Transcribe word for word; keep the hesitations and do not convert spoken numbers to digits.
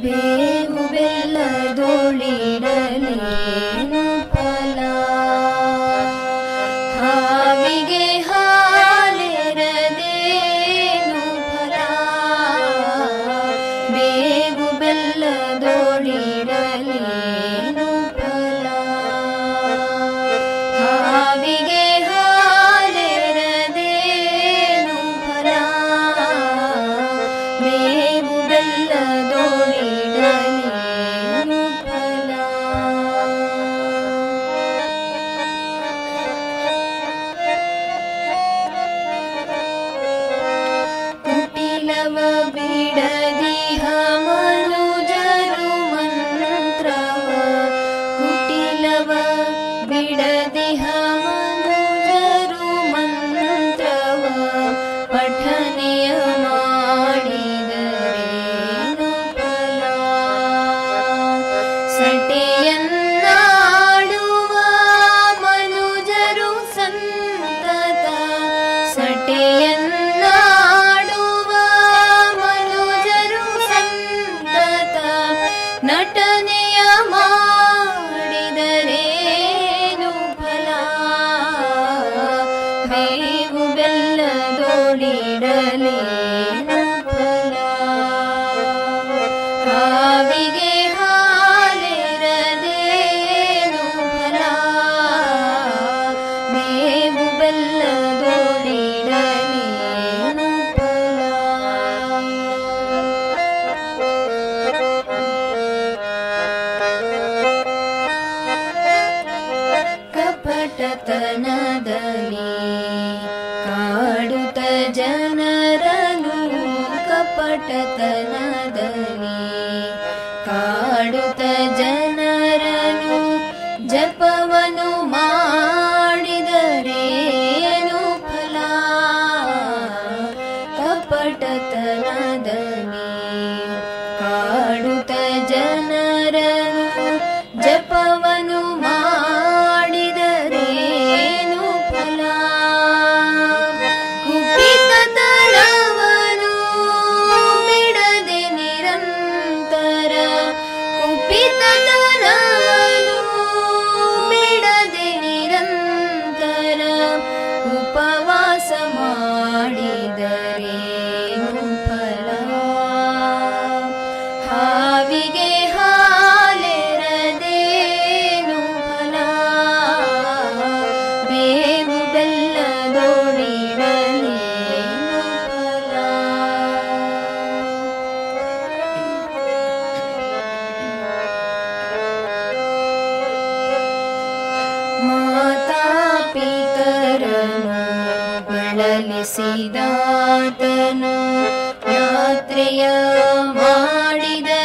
ಬೇವು ಬೆಲ್ಲದೊಳಿಡಲೇನು ಫಲ ಹಾವಿಗೆ ಹಾಲೆರದೇನು ಫಲ ಬೇವು ಬೆಲ್ಲದೊಳಿಡಲೇನು ಫಲ ಹಾವಿಗೆ ಹಾಲೆರದೇನು ಫಲ ಬೇವು ಬೆಲ್ಲದೊಳಿಡಲೇನು ಫಲ ಕುಟಿಲವ ಬಿಡದಿಹ ಮನುಜರು ಮಂತ್ರವ ಕುಟಿಲವ ಬಿಡದಿಹ ಮನುಜರು ಮಂತ್ರವ ಪಠನೆಯ ಮಾಡಿದರೇನು ಫಲ ಸಟೆಯನ್ನಾಡುವ ಮನುಜರು ಸಂತತ ಸಟೆಯನ್ನಾಡುವ ಮನುಜರು ಸಂತತ ನಟನೆಯ ಮಾಡಿದರೇನು ಫಲ ಬೇವು ಬೆಲ್ಲದೊಳಿಡಲೇನು ಫಲ ಹಾವಿಗೆ ಹಾಲೆರದೇನು ಫಲ ಬೇವು ಬೆಲ್ಲದೊಳಿಡಲೇನು ಫಲ ಕಪಟತನದಲ್ಲಿ ಕಾಡುತ್ತ ಜನರನು ಕಪಟತನದಲ್ಲಿ ಕಾಡುತ್ತ ಜನರನು ಜಪವನು ಮಾಡಿದರೇನು ಫಲ ಕಪಟತನದಲ್ಲಿ ಕಾಡುತ್ತ ಜನರನು ಜಪವನು ಮಾಡಿದರೇನು ಫಲ ಕುಪಿತತನವನು ಬಿಡದೆ ನಿರಂತರ ಕುಪಿತತನವನು ಬಿಡದೆ ನಿರಂತರ ಉಪವಾಸ ಮಾಡಿದರೇನು ಫಲ ಹಾವಿಗೆ ಹಾಲೆರದೇನು ಫಲ ಬೇವು ಬೆಲ್ಲದೊಳಿಡಲೇನು ಫಲ ಮಾತಾ ಪಿತರನು ಬಳಲಿಸಿದಾತನು ಯಾತ್ರೆಯ ಮಾಡಿದ